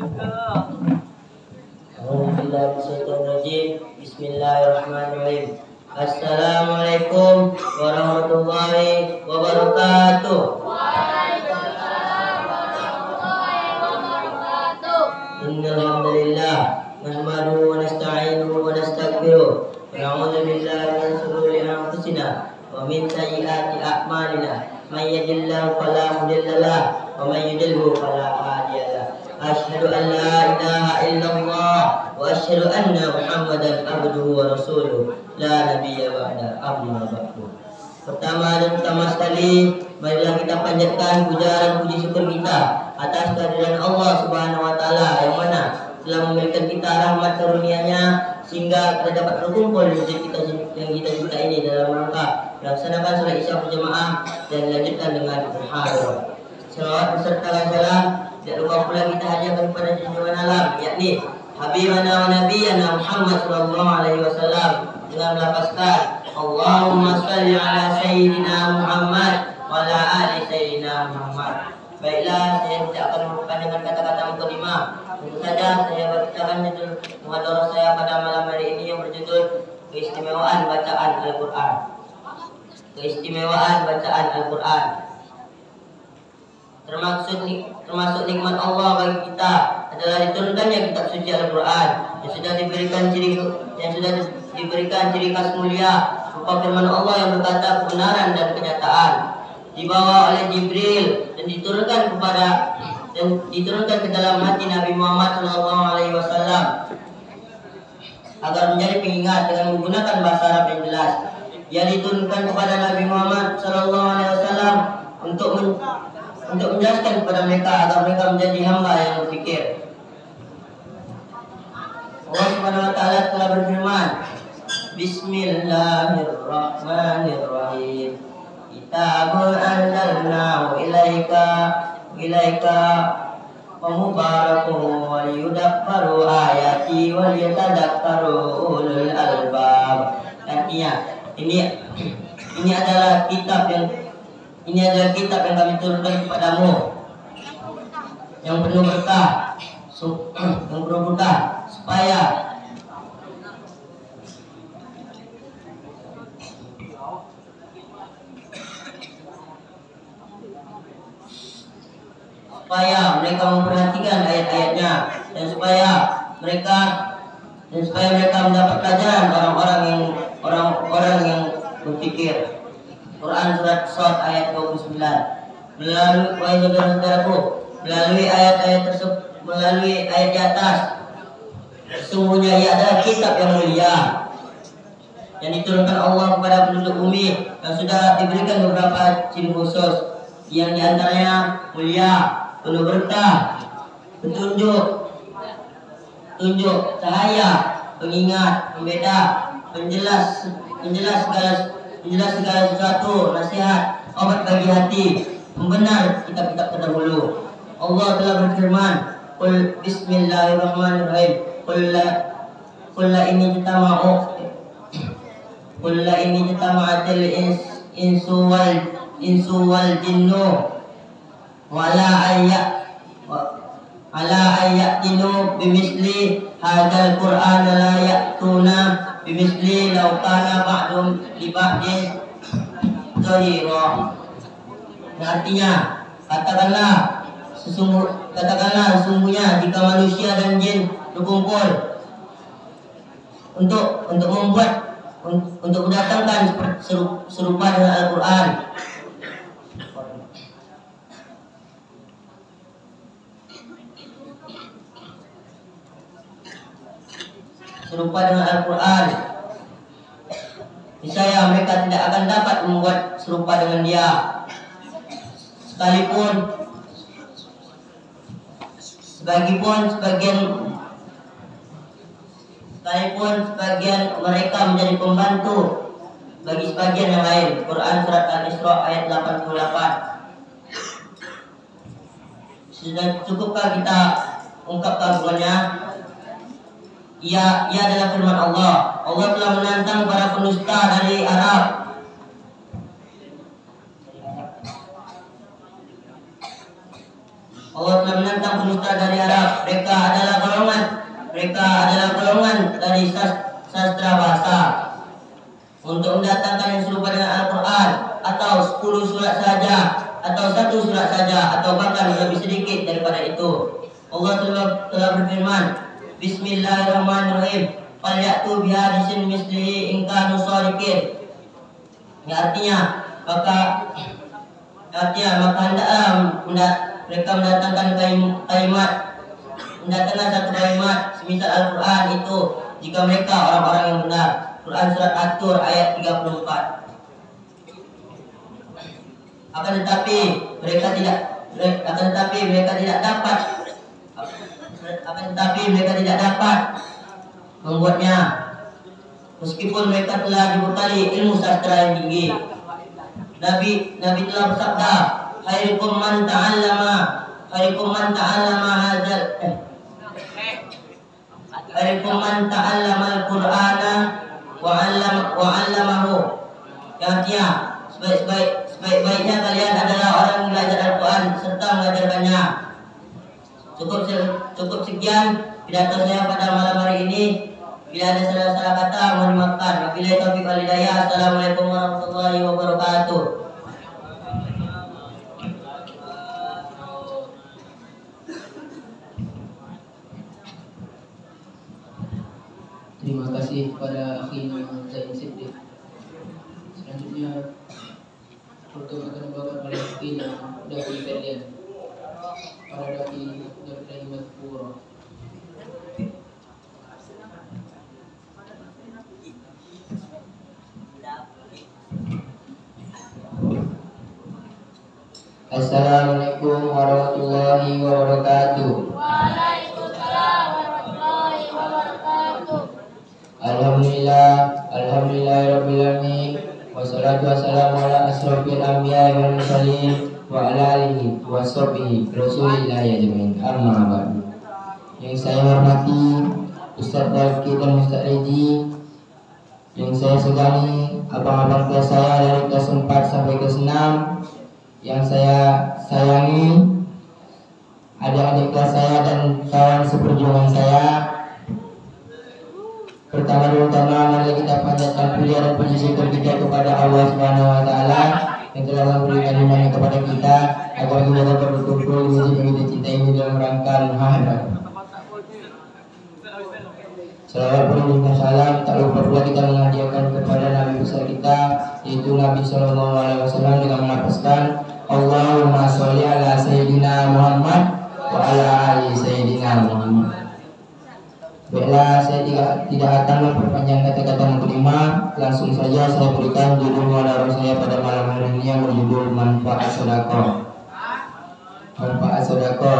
Bismillahirrahmanirrahim. Assalamualaikum warahmatullahi wabarakatuh. Innal hamdalillah nahmaduhu wa nasta'inuhu wa nastaghfiruh wa na'udzu billahi min shururi anfusina wa min sayyiati a'malina. May yahdihillahu fala mudilla lahu wa may yudlilhu fala hadiya lahu. Asyhadu an la ilaha illallah wa asyhadu anna Muhammadan abduhu wa rasuluh la nabiyya ba'da, amma ba'du. Pertama dan utama sekali, marilah kita panjatkan puja dan puji syukur kita atas kehadiran Allah Subhanahu wa taala yang mana telah memberikan kita rahmat karunia-Nya sehingga kita dapat berkumpul di masjid kita ini dalam rangka melaksanakan salat Isya berjamaah dan dilanjutkan dengan berhadirah. Salawat beserta salam tidak lupa pula kita hadiahkan kepada junjungan alam, yakni Habibana wa Nabiyana Muhammad sallallahu alaihi wasallam dengan melafazkan Allahumma shalli ala Sayyidina Muhammad wa ala ali Sayyidina Muhammad. Baiklah, saya tidak akan memperpanjangkan kata-kata mukadimah. Tentu saja saya bacakan judul muhadharah saya pada malam hari ini yang berjudul Keistimewaan Bacaan Al-Quran. Keistimewaan Bacaan Al-Quran. Termasuk nikmat Allah bagi kita adalah diturunkannya kitab suci Al-Quran yang sudah diberikan ciri khas mulia berupa firman Allah yang berkata kebenaran dan kenyataan, dibawa oleh Jibril dan diturunkan ke dalam hati Nabi Muhammad SAW agar menjadi pengingat dengan menggunakan bahasa Arab yang jelas. Ia diturunkan kepada Nabi Muhammad SAW untuk menjelaskan kepada mereka agar mereka menjadi hamba yang berfikir. Allah Subhanahu wa taala telah berfirman, Bismillahirrahmanirrahim. Kitabun anzalnahu ilaika wa mubarakun wa liyudabbaru ayati wa liyatadabbaru ulul albab. Artinya, ini adalah kitab yang kami turunkan kepadamu yang penuh berkah, supaya mereka memperhatikan ayat-ayatnya dan supaya mereka mendapat pelajaran orang-orang yang berpikir. Quran surat Shad ayat 29. Melalui ayat di atas, sesungguhnya ia adalah kitab yang mulia yang diturunkan Allah kepada penduduk bumi yang sudah diberikan beberapa ciri khusus, yang diantaranya mulia, penuh berkah, petunjuk, cahaya, pengingat, pembeda, penjelas segala sesuatu, nasihat, obat bagi hati, pembenar kitab-kitab terdahulu. Allah telah berfirman, Qul Bismillahirrahmanirrahim. Qul la inni jitama'atil insu wal jinnu wala ayatinu bimisli hadzal Qur'an la ya'tuna bimisli law kana ba'dum li ba'din zahira. Artinya, katakanlah sesungguhnya jika manusia dan jin berkumpul untuk mendatangkan serupa dengan Al-Quran, niscaya mereka tidak akan dapat membuat serupa dengan dia, sekalipun sebagian mereka menjadi pembantu bagi sebagian yang lain. Quran surat Al-Isra ayat 88. Sudah cukupkah kita ungkap keagungannya? Ia adalah firman Allah. Allah telah menantang para penusta dari Arab Allah telah menantang penista dari Arab. Mereka adalah golongan dari sastra bahasa. Untuk mendatangkan yang serupa dengan Al-Quran, atau 10 surat saja, atau 1 surat saja, atau bahkan lebih sedikit daripada itu. Allah telah berfirman, Bismillahirrahmanirrahim, falyatu bihadisin mislihi in kanu shadiqin. Artinya maka hendaklah mereka mendatangkan mendatangkan satu kalimat semisal Al-Quran itu jika mereka orang-orang yang benar. Quran surat At-Tur ayat 34. Akan tetapi mereka tidak dapat membuatnya meskipun mereka telah dibekali ilmu sastra yang tinggi. Nabi telah bersabda, khairukum man ta'allama al-Qur'ana wa 'allamahu. Yang artinya sebaik-baiknya kalian adalah orang yang belajar Al-Quran serta mengajarkannya. Cukup sekian pidato saya pada malam hari ini. Bila ada salah-salah kata mohon dimaafkan. Wabillahi taufiq wal hidayah. Assalamualaikum warahmatullahi wabarakatuh. Terima kasih kepada akhina Zain Siddiq. Selanjutnya untuk akan dibawakan oleh akhina Daki Ferdian, para Daki dari Madhpura. Assalamualaikum warahmatullahi wabarakatuh. Waalaikumsalam warahmatullahi wabarakatuh. Alhamdulillahirabbil alamin. Wassalatu wassalamu ala asrofil anbiya'i wal mursalin wa ala alihi wa sahbihi rasulillahi ajmain. Amma ba'du. Yang saya hormati Ustaz Dalki dan Ustaz Edi, yang saya segani abang-abang kelas saya dari kelas 4 sampai kelas 6, yang saya sayangi adik-adik kelas saya dan kawan seperjuangan saya. Pertama-tama mari kita panjatkan puja dan puji syukur kita kepada Allah Subhanahu wa taala yang telah memberikan iman kepada kita agar kita dapat berkumpul di masjid yang kita cintai ini dalam rangka Muharram. Salawat dan salam tak lupa pula kita menghadiahkan kepada Nabi besar kita yaitu Nabi Sallallahu Alaihi Wasallam dengan melafazkan Allahumma sholli ala Sayyidina Muhammad wa ala ali Sayyidina Muhammad. Baiklah, saya tidak akan memperpanjang kata-kata mukadimah. Langsung saja saya berikan judul muhadharah saya pada malam hari ini yang berjudul Manfaat Sedekah. Manfaat Sedekah.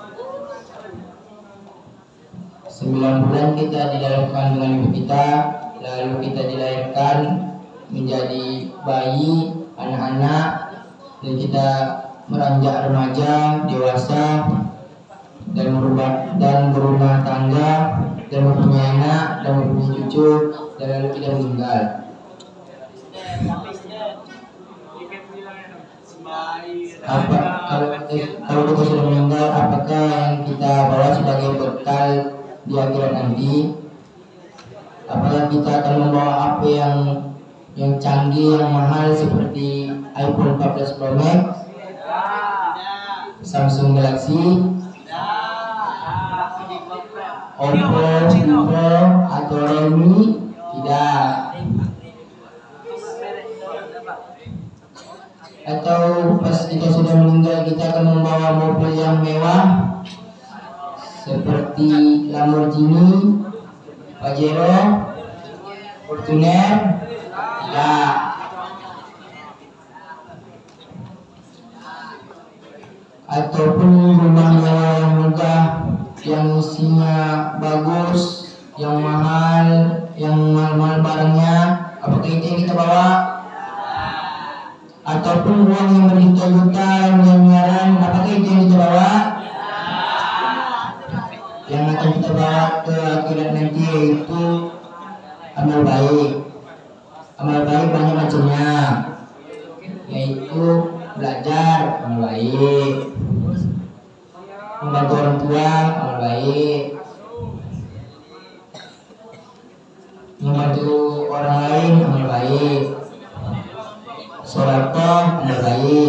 9 bulan kita di dalam kandungan ibu kita, lalu kita dilahirkan menjadi bayi, anak-anak, dan kita meranjak remaja, dewasa, dan berumah tangga, dan mempunyai anak, dan mempunyai cucu, dan lalu kita meninggal. Kalau kita sudah meninggal, apakah yang kita bawa sebagai bekal di akhirat nanti? Apakah kita akan membawa HP yang canggih, yang mahal seperti iPhone 14 Pro Max, Samsung Galaxy, Oppo, Vivo, atau Realme? Tidak. Atau pas kita sudah meninggal kita akan membawa mobil yang mewah seperti Lamborghini, Pajero, Fortuner? Tidak. Ataupun rumah mewah yang megah, yang isinya bagus, yang mahal barangnya, apakah itu yang kita bawa? Ataupun uang yang berjuta-juta, yang miliaran, apakah itu yang kita bawa? Yang akan kita bawa ke akhirat nanti yaitu amal baik. Amal baik banyak macamnya, yaitu belajar amal baik, membantu orang tua amal baik, membantu orang lain amal baik, sedekah amal baik.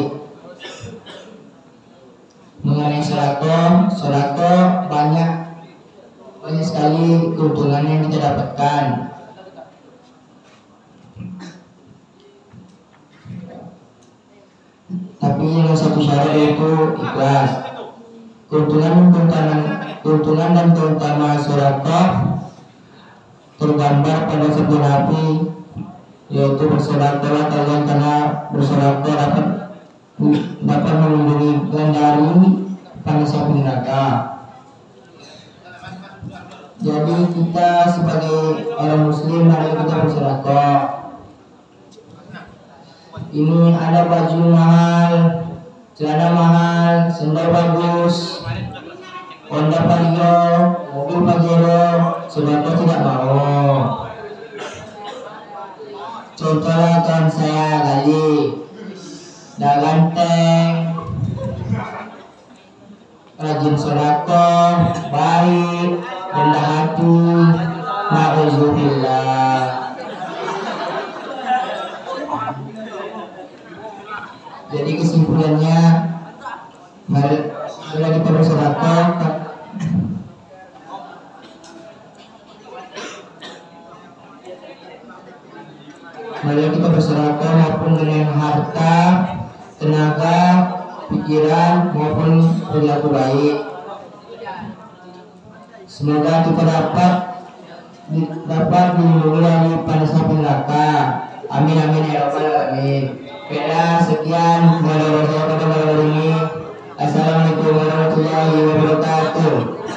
Mengenai sedekah banyak sekali keuntungan yang kita dapatkan. Tapi yang satu syarat yaitu ikhlas. Keuntungan dan keutamaan sedekah tergambar pada sabda Nabi, yaitu bersedekahlah kalian karena bersedekah dapat melindungi kalian dari panas api neraka. Jadi kita sebagai orang muslim mari kita bersedekah. Ini ada baju mahal, celana mahal, sendal bagus, Honda Vario, mobil Pajero, sedekah tidak mau. Contohnya kawan saya Gali, dah ganteng, rajin sedekah, baik, rendah hati, na'udzubillah. Jadi kesimpulannya, mari kita bersedekah. Mari kita bersedekah maupun dengan harta, tenaga, pikiran maupun perilaku baik. Semoga kita dapat dilindungi dari panas api neraka. Amin amin ya rabbal alamin. Beda sekian pada ini. Assalamualaikum warahmatullahi wabarakatuh.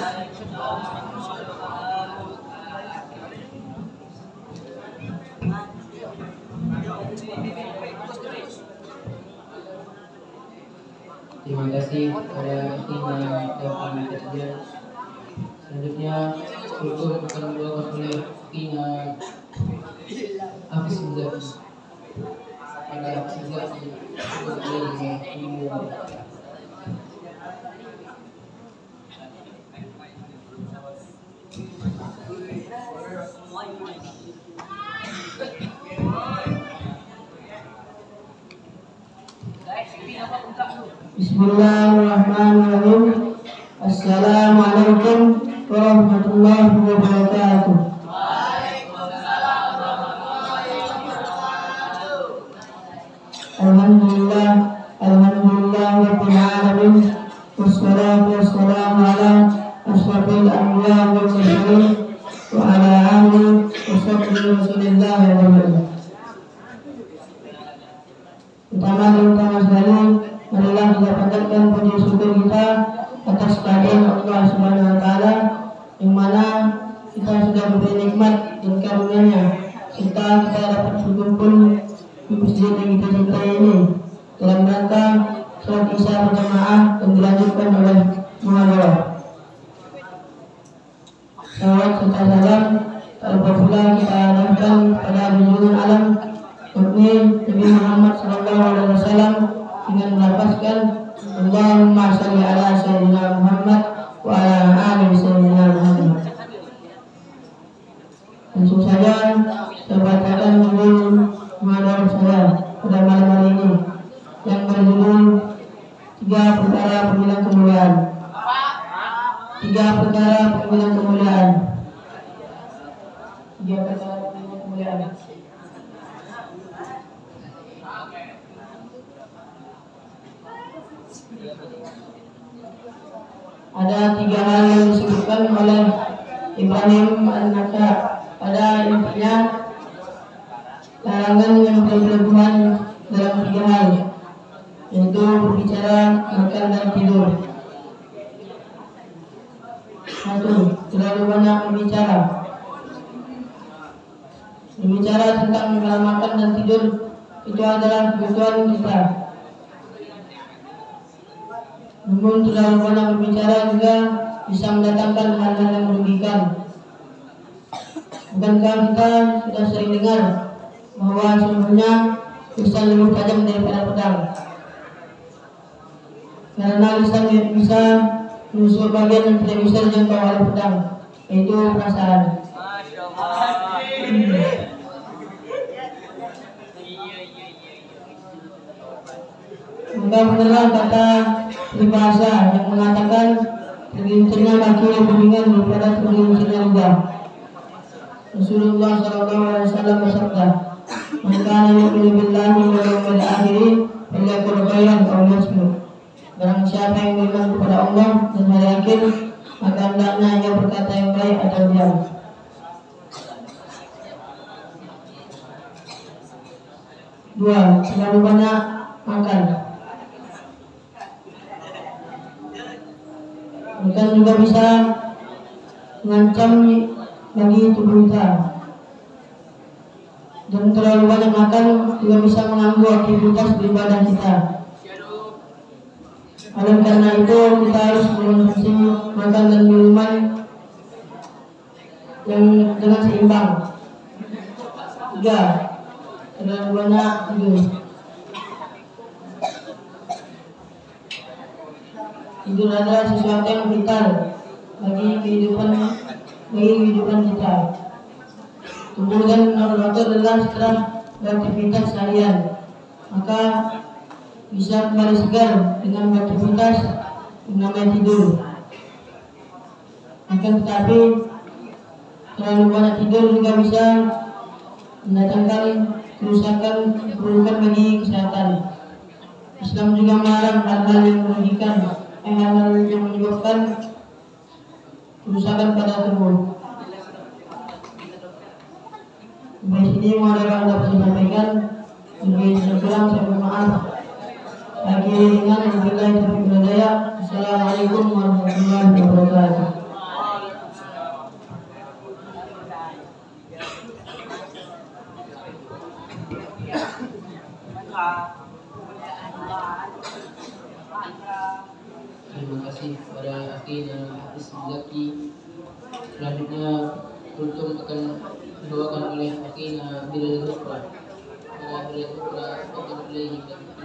Terima kasih pada tim yang telah kami kerja. Selanjutnya kultur akan dibawakan oleh Tina Hafiz Muzaki. Pada Hafiz Muzaki Bismillahirrahmanirrahim. Assalamualaikum warahmatullahi wabarakatuh. Alhamdulillah rabbil alamin. Wassalatu wassalamu ala asyrafil anbiya wal mursalin wa ala alihi wa sahbihi rasulillah wa barakatuh. Pertama sekali, marilah kita panjatkan puji syukur kita atas kehadiran Allah Subhanahu wa taala, yang mana kita sudah diberi nikmat dan karunia-Nya, serta kita dapat berkumpul di masjid yang kita cintai ini dalam rangka sholat Isya berjamaah yang dilanjutkan oleh muhadharah. Salawat serta salam tak lupa pula kita aturkan pada junjungan alam yakni Nabi Muhammad SAW dengan melafazkan Allahumma shalli ala sayyidina Muhammad wa ala ali sayyidina Muhammad. Langsung saja saya bacakan judul muhadharah saya pada malam hari ini yang berjudul 3 perkara pemilihan kemuliaan. 3 perkara pemilihan kemuliaan. 3 perkara pemilihan kemuliaan. Ada 3 hal yang disebutkan oleh Ibrahim An-Nakha pada intinya larangan yang berlebihan dalam 3 hal, yaitu berbicara, makan dan tidur. 1. Terlalu banyak berbicara. Berbicara tentang makan dan tidur itu adalah kebutuhan kita. Namun terlalu banyak berbicara juga bisa mendatangkan hal-hal yang merugikan. Bukankah kita sudah sering dengar bahwa sesungguhnya lisan lebih tajam daripada pedang, karena lisan bisa musuh bagian yang tidak bisa dijangkau oleh pedang, yaitu perasaan. Maka benar kata peribahasa yang mengatakan tergelincirnya kaki lebih ringan daripada tergelincirnya lidah. Rasulullah SAW bersabda, "Man kana yu'minu billahi wal yawmil akhir falyaqul khairan aw liyasmut." Barang siapa yang beriman kepada Allah dan hari akhir, maka hendaknya ia berkata yang baik atau diam. Dua, terlalu banyak makan. Makan juga bisa mengancam bagi tubuh kita. Dan terlalu banyak makan juga bisa mengganggu aktivitas beribadah kita. Oleh karena itu kita harus mengonsumsi makan dan minuman yang dengan seimbang. Tiga, terlalu banyak tidur. Tidur adalah sesuatu yang vital bagi kehidupan kita. Tubuh dan otot adalah setelah beraktivitas harian, maka bisa kembali segar dengan beraktivitas yang namanya tidur. Akan tetapi terlalu banyak tidur juga bisa mendatangkan kerusakan bagi kesehatan. Islam juga melarang hal-hal yang merugikan, hal-hal yang menyebabkan kerusakan pada tubuh. Sampai sini mohon dapat saya sampaikan. Lebih kurang saya mohon maaf. Akhirnya dengan wabillahi taufiq wal hidayah. Assalamualaikum warahmatullahi wabarakatuh. Terima kasih kepada Aki dan Hafiz Zaki. Selanjutnya kultum akan dibawakan oleh Aki Bilal Zufra. Bilal Zufra akan beliau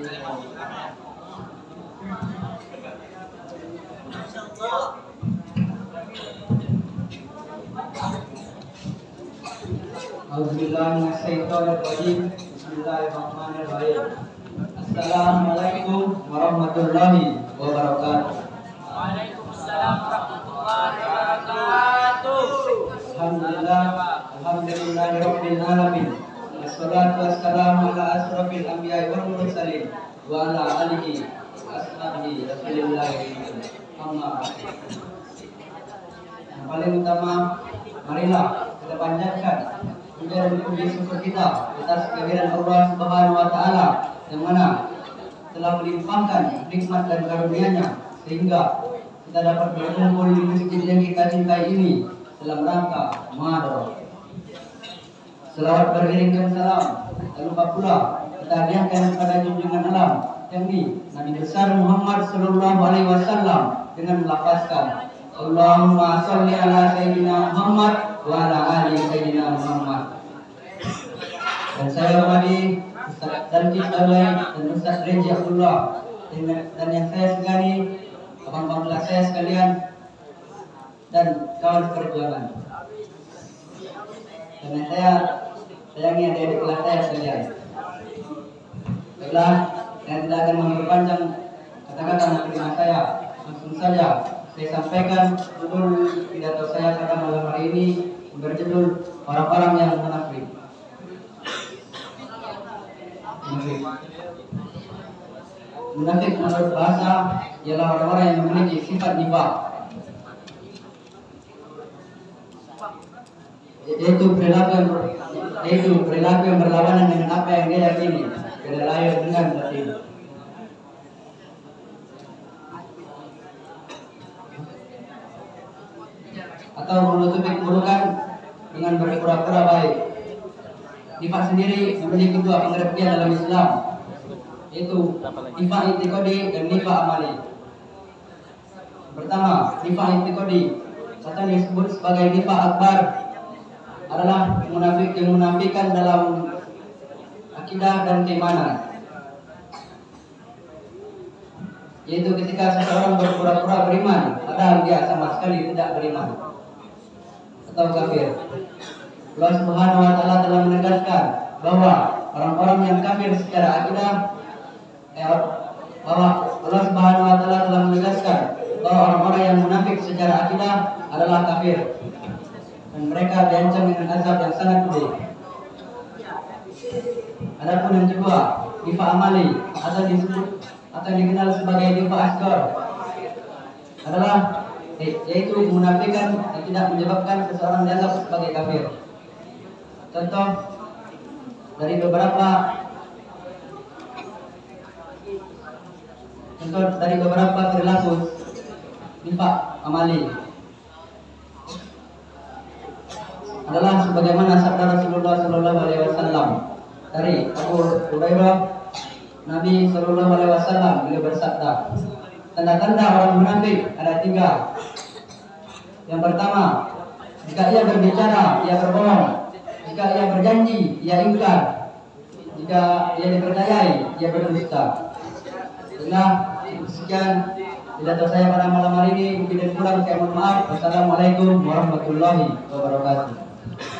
Bismillahirrahmanirrahim. Assalamualaikum warahmatullahi wabarakatuh. Waalaikumsalam warahmatullahi wabarakatuh. Alhamdulillahirabbil alamin. Wassalatu wassalamu ala asrofil anbiya'i wal mursalin wa ala alihi wa ashabihi Rasulillah. Amma. Yang paling utama, marilah kita panjatkan puja dan puji syukur kita atas kehadiran Allah Subhanahu wa taala yang mana telah melimpahkan nikmat dan karunia-Nya sehingga kita dapat berkumpul di masjid yang kita cintai ini dalam rangka Ramadan. Selawat beriringan salam, tak lupa pula kita hadiahkan kepada junjungan alam yakni Nabi besar Muhammad sallallahu alaihi wasallam dengan melafazkan Allahumma sholli ala sayyidina Muhammad wa ala ali sayyidina Muhammad. Dan saya hormati Ustaz Darjis Dalai dan Ustaz Reji Abdullah dan yang saya segani abang-abang kelas saya sekalian dan kawan perjuangan. Karena saya sayangi adik-adik kelas saya sekalian. Baiklah, saya tidak akan memperpanjang kata-kata menerima saya. Langsung saja saya sampaikan judul pidato saya pada malam hari ini berjudul orang-orang yang munafik. Munafik menurut bahasa ialah orang-orang yang memiliki sifat nifaq, yaitu perilaku yang berlawanan dengan apa yang dia yakini, beda lahir dengan batin. Atau menutupi keburukan dengan berpura-pura baik. Nifaq sendiri memiliki dua pengertian dalam Islam, yaitu nifaq i'tiqadi dan nifaq amali. Pertama, nifaq i'tiqadi atau disebut sebagai nifaq akbar adalah kemunafikan dalam akidah dan keimanan, yaitu ketika seseorang berpura-pura beriman padahal dia sama sekali tidak beriman atau kafir. Allah Subhanahu wa taala telah menegaskan bahwa orang-orang yang kafir secara akidah bahwa Allah Subhanahu wa taala telah menegaskan bahwa orang-orang yang munafik secara akidah adalah kafir dan mereka diancam dengan azab yang sangat pedih. Adapun yang kedua, difa amali atau dikenal sebagai difa asghar adalah yaitu munafikan yang tidak menyebabkan seseorang dianggap sebagai kafir. Contoh dari beberapa perilaku nifaq amali adalah sebagaimana sabda Rasulullah sallallahu alaihi wasallam dari Abu Hurairah, Nabi sallallahu alaihi wasallam beliau bersabda, tanda-tanda orang munafik ada 3. Yang pertama, jika ia berbicara, ia berbohong. Jika ia berjanji, ia ingkar. Jika ia dipercayai, ia berdusta. Nah, sekian pidato saya pada malam hari ini. Mungkin dan kurang saya mohon maaf. Wassalamualaikum warahmatullahi wabarakatuh.